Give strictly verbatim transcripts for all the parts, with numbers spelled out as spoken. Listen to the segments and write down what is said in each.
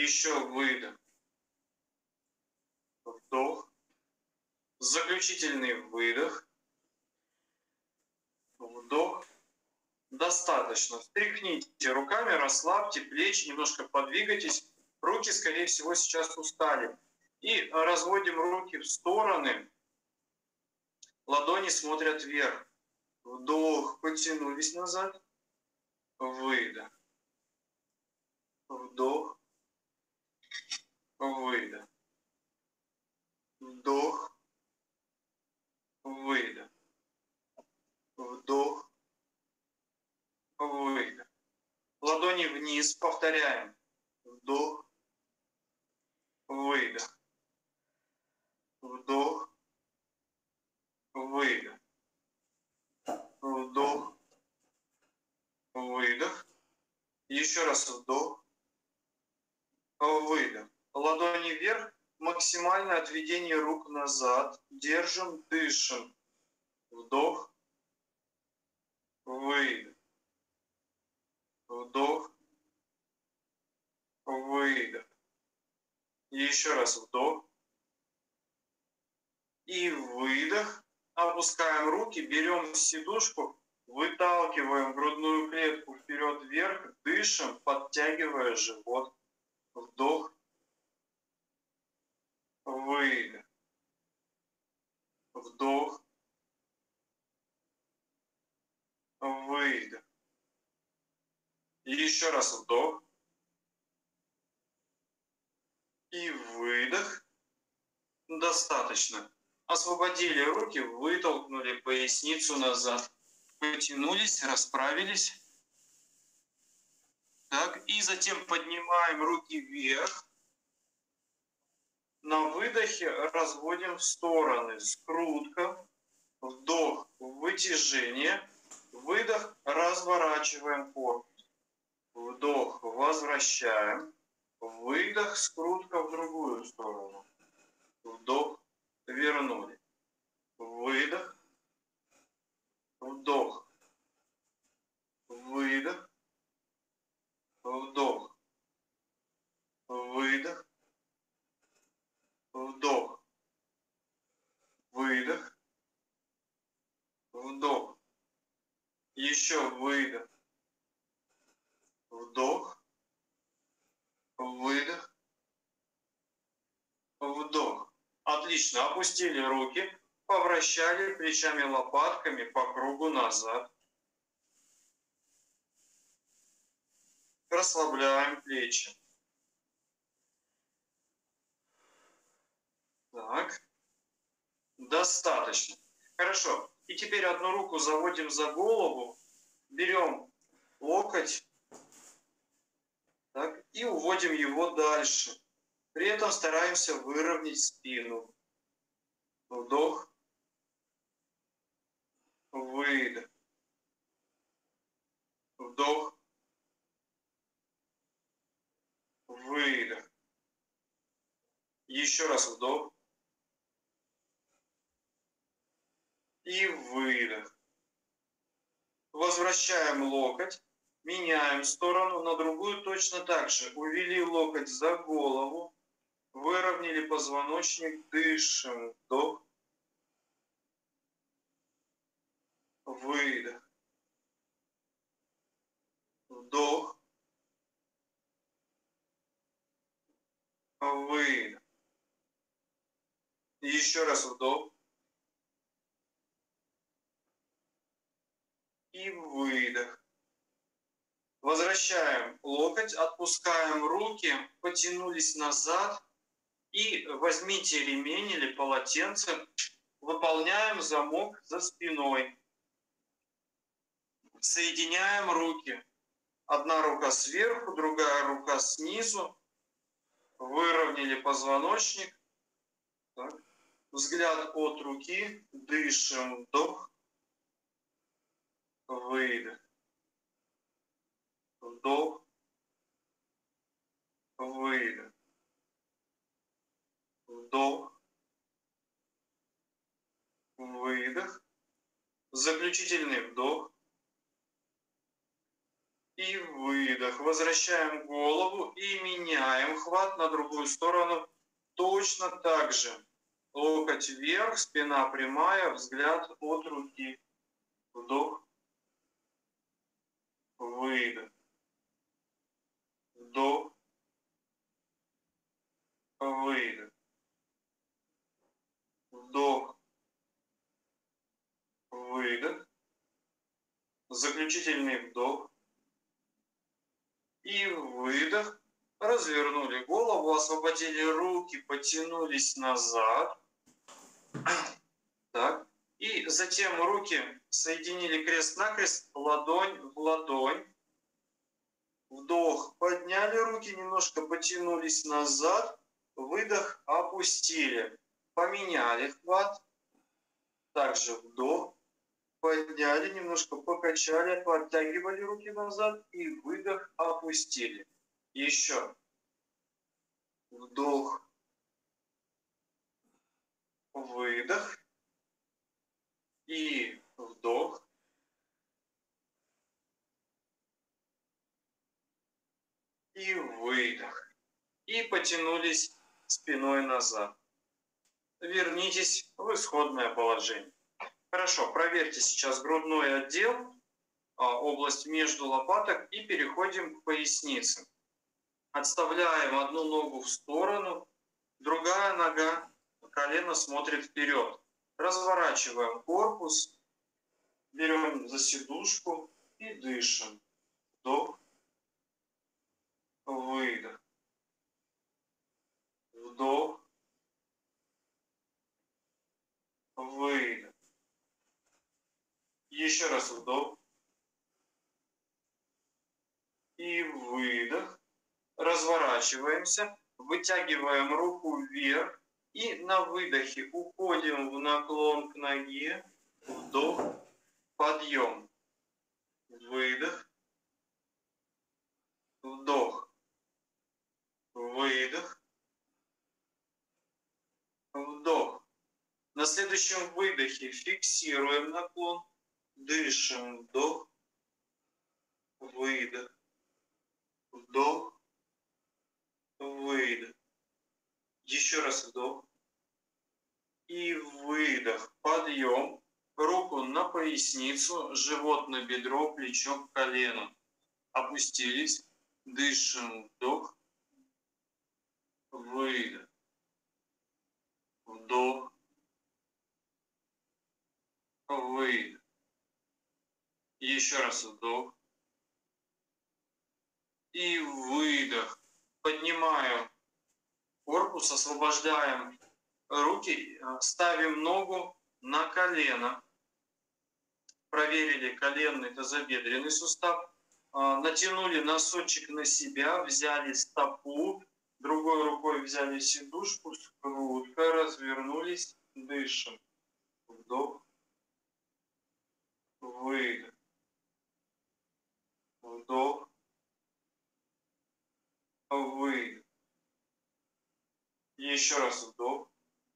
Еще выдох. Вдох. Заключительный выдох. Вдох. Достаточно. Встряхните руками, расслабьте плечи, немножко подвигайтесь. Руки, скорее всего, сейчас устали. И разводим руки в стороны. Ладони смотрят вверх. Вдох. Потянулись назад. Выдох. Вдох. Выдох. Вдох. Выдох. Вдох. Выдох. Ладони вниз. Повторяем. Вдох. Выдох. Вдох. Выдох. Вдох. Выдох. Еще раз вдох. Выдох. Ладони вверх. Максимальное отведение рук назад. Держим, дышим. Вдох. Выдох. Вдох. Выдох. Еще раз вдох. И выдох. Опускаем руки, берем сидушку, выталкиваем грудную клетку вперед-вверх, дышим, подтягивая живот. Вдох. Выдох. Вдох. Выдох. Еще раз вдох. И выдох. Достаточно. Освободили руки, вытолкнули поясницу назад. Потянулись, расправились. Так, и затем поднимаем руки вверх. На выдохе разводим в стороны. Скрутка. Вдох, вытяжение. Выдох, разворачиваем корпус. Вдох, возвращаем. Выдох, скрутка в другую сторону. Вдох, вернули. Выдох. Вдох. Выдох. Вдох. Выдох. Вдох. Выдох. Вдох. Еще выдох. Вдох. Выдох. Вдох. Отлично. Опустили руки, повращали плечами, лопатками по кругу назад. Расслабляем плечи. Так. Достаточно. Хорошо. И теперь одну руку заводим за голову, берем локоть, так, и уводим его дальше. При этом стараемся выровнять спину. Вдох. Выдох. Вдох. Выдох. Еще раз вдох. И выдох. Возвращаем локоть. Меняем сторону на другую точно так же. Увели локоть за голову. Выровняли позвоночник. Дышим. Вдох. Выдох. Вдох. Выдох. Еще раз вдох. И выдох. Возвращаем локоть, отпускаем руки, потянулись назад и возьмите ремень или полотенце, выполняем замок за спиной. Соединяем руки. Одна рука сверху, другая рука снизу. Выровняли позвоночник. Так. Взгляд от руки. Дышим. Вдох. Выдох. Вдох. Выдох. Вдох. Выдох. Заключительный вдох. и выдох. Возвращаем голову и меняем хват на другую сторону. Точно так же. Локоть вверх, спина прямая, взгляд от руки. Вдох. Выдох. Вдох. Выдох. Вдох. Выдох. Заключительный вдох. И выдох. Развернули голову, освободили руки, потянулись назад. Так. И затем руки соединили крест-накрест, ладонь в ладонь. Вдох. Подняли руки, немножко потянулись назад. Выдох. Опустили. Поменяли хват. Также вдох. Подняли, немножко покачали, подтягивали руки назад и выдох, опустили. Еще. Вдох. Выдох. И вдох. И выдох. И потянулись спиной назад. Вернитесь в исходное положение. Хорошо, проверьте сейчас грудной отдел, область между лопаток и переходим к пояснице. Отставляем одну ногу в сторону, другая нога, колено смотрит вперед. Разворачиваем корпус, берем за сидушку и дышим. Вдох, выдох, вдох, выдох. Еще раз вдох и выдох. Разворачиваемся, вытягиваем руку вверх и на выдохе уходим в наклон к ноге. Вдох, подъем, выдох, вдох, выдох, вдох. На следующем выдохе фиксируем наклон. Дышим, вдох, выдох, вдох, выдох. Еще раз вдох и выдох. Подъем, руку на поясницу, живот на бедро, плечо к колену. Опустились, дышим, вдох, выдох, вдох, выдох. Еще раз вдох и выдох. Поднимаем корпус, освобождаем руки, ставим ногу на колено. Проверили коленный тазобедренный сустав. Натянули носочек на себя, взяли стопу, другой рукой взяли сидушку, скрутка, развернулись, дышим. Вдох, выдох. Вдох, выдох. Еще раз вдох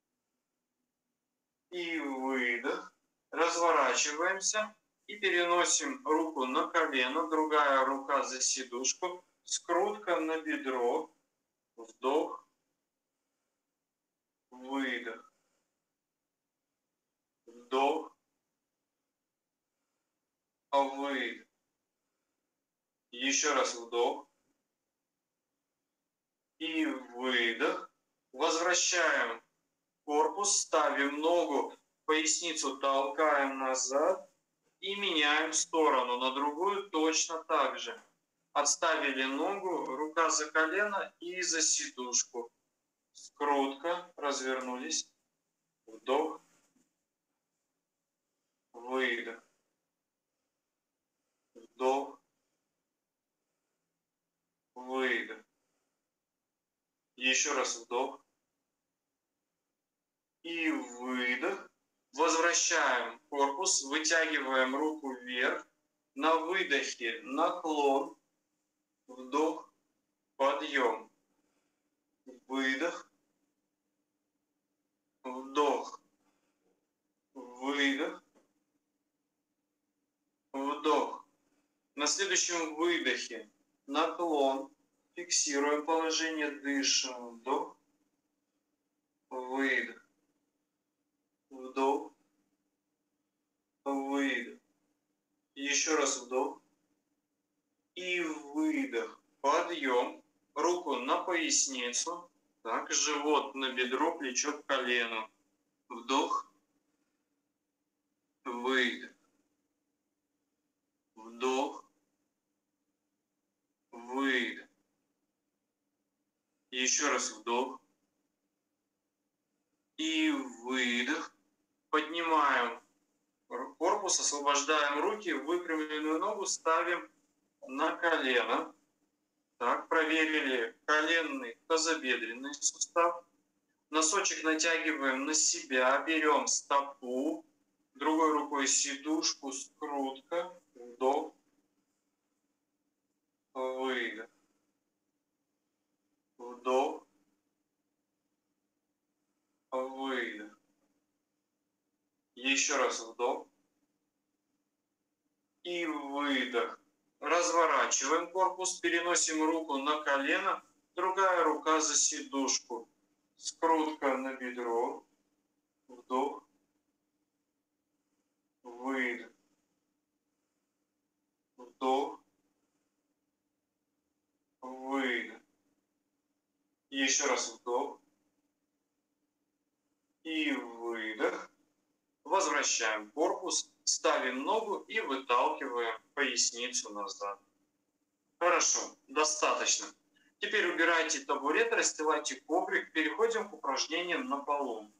и выдох. Разворачиваемся и переносим руку на колено, другая рука за сидушку, скрутка на бедро. Вдох, выдох. Вдох, выдох. Еще раз вдох и выдох. Возвращаем корпус, ставим ногу, поясницу толкаем назад и меняем сторону на другую точно так же. Отставили ногу, рука за колено и за сидушку. Скрутка, развернулись. Вдох, выдох. Вдох, выдох. Еще раз вдох и выдох. Возвращаем корпус, вытягиваем руку вверх. На выдохе наклон. Вдох, подъем. Выдох. Вдох. Выдох. Вдох. На На следующем выдохе наклон. Фиксируем положение, дышим. Вдох. Выдох. Вдох. Выдох. Еще раз вдох. И выдох. Подъем. Руку на поясницу. Так, живот на бедро, плечо к колену. Вдох. Выдох. Вдох. Выдох. Еще раз вдох. И выдох. Поднимаем корпус, освобождаем руки, выпрямленную ногу ставим на колено. Так, проверили коленный тазобедренный сустав. Носочек натягиваем на себя, берем стопу, другой рукой сидушку, скрутка, вдох, выдох, вдох, выдох. Еще раз вдох и выдох. Разворачиваем корпус, переносим руку на колено, другая рука за сидушку. Скрутка на бедро, вдох, выдох, вдох, выдох. Еще раз вдох и выдох. Возвращаем корпус, ставим ногу и выталкиваем поясницу назад. Хорошо, достаточно. Теперь убирайте табурет, расстилайте коврик, переходим к упражнениям на полу.